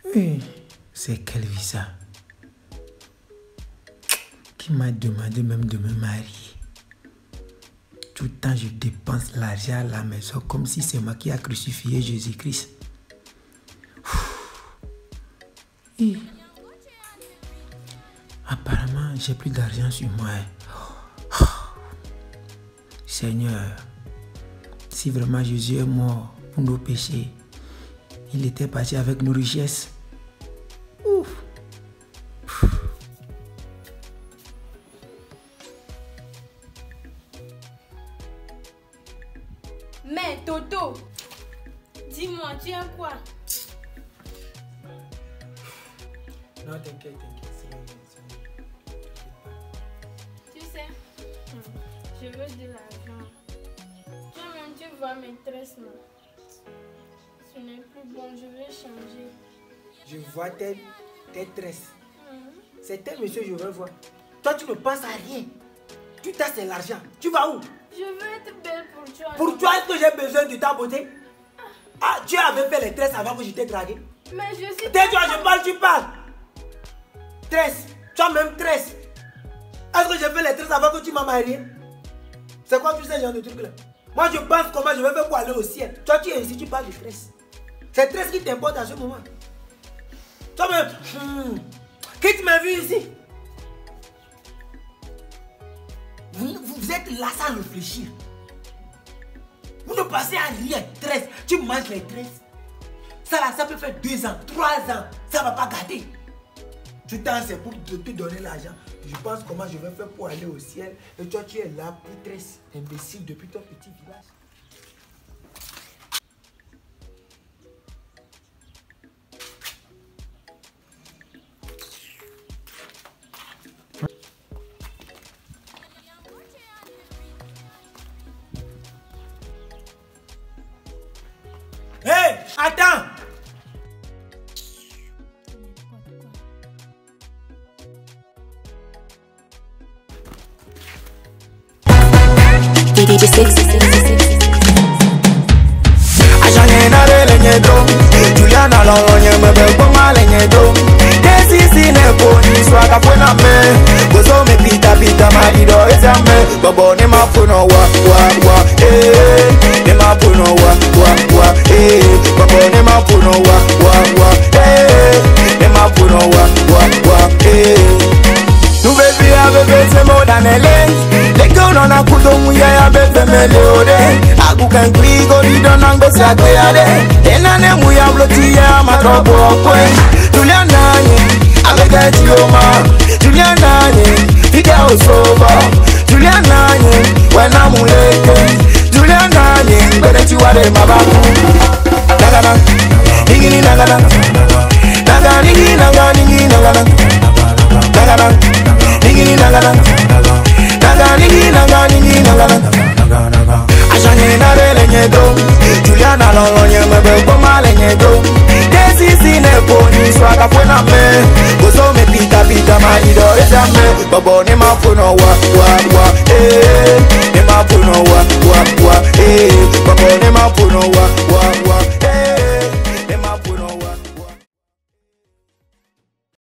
C'est quel visa qui m'a demandé même de me marier. Tout le temps, je dépense l'argent à la maison comme si c'est moi qui a crucifié Jésus-Christ. Apparemment, j'ai plus d'argent sur moi. Seigneur, si vraiment Jésus est mort pour nos péchés, il était parti avec nos richesses. Mais Toto, dis-moi, tu as quoi? Non, t'inquiète, Tu sais, je veux de l'argent. Toi-même, tu vois mes tresses, non? Ce n'est plus bon, je vais changer. Je vois tes tresses. C'est tel monsieur que je veux voir. Toi, tu ne penses à rien. Tu tasses l'argent. Tu vas où? Je veux être belle pour toi. Pour toi, est-ce que j'ai besoin de ta beauté? Ah, tu avais fait les tresses avant que je t'ai dragué? Mais je suis... Tais-toi, je parle, tu parles. Tresse. Toi-même, tresse. Est-ce que j'ai fait les tresses avant que tu m'as marié? C'est quoi tous ces genres de trucs là? Moi, je pense comment je vais faire pour aller au ciel. Toi, tu es ici, tu parles de tresses. C'est tresse qui t'importe à ce moment. Toi-même, qui tu m'as vu ici? Vous êtes là sans réfléchir. Vous ne passez à rien. Tresse. Tu manges les tresses. Ça là, ça peut faire 2 ans, 3 ans. Ça ne va pas garder. Tu t'en sais pour te donner l'argent. Je pense comment je vais faire pour aller au ciel. Et toi, tu es là pour tresse. Imbécile depuis ton petit village. Hé, attends! Juliana lonye mebe kwa lenyedo Desi sinepo ni swaka fwena me Gozo me pita marido ezame Bobo ne mapuno wa Ne mapuno wa Bobo ne mapuno wa Ne mapuno wa Nu baby a bebe se moda nele Lego nona kudo muya ya bebe mele ode Agu kan krigo rido nango sa kweyade Enane muya bloti ya matrobo okwe Juliana nye, abega tioma Juliana nye, ike osoba Juliana nye, wena muleke Juliana nye, bede tiwade mabaku Nagana, ningini nagana Naga ningi naga ningi nagana Nagana, ningini nagana Naga ningi naga ningi nagana Ajanye na rele nyedo Juliana lonye mebe kwa lenyedo Desi sinepo ni swaka fwena me Gozo me pita marido ezame Bobo ne mafuno wa